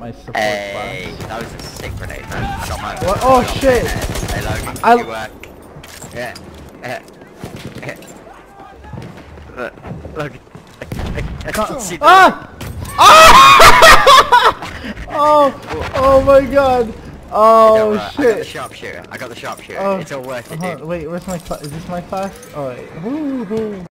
my support Hey, class. that was a sick grenade, man. Got my What? Oh shit! Hey, Logan, I- you work. Yeah. Look, I can't see the Ah! Ah! Oh my god! Oh I got the shit! sharpshooter. I got the sharpshooter. Oh, It's all worth it, dude. wait, where's my class? Is this my class? Oh wait. Woo-hoo.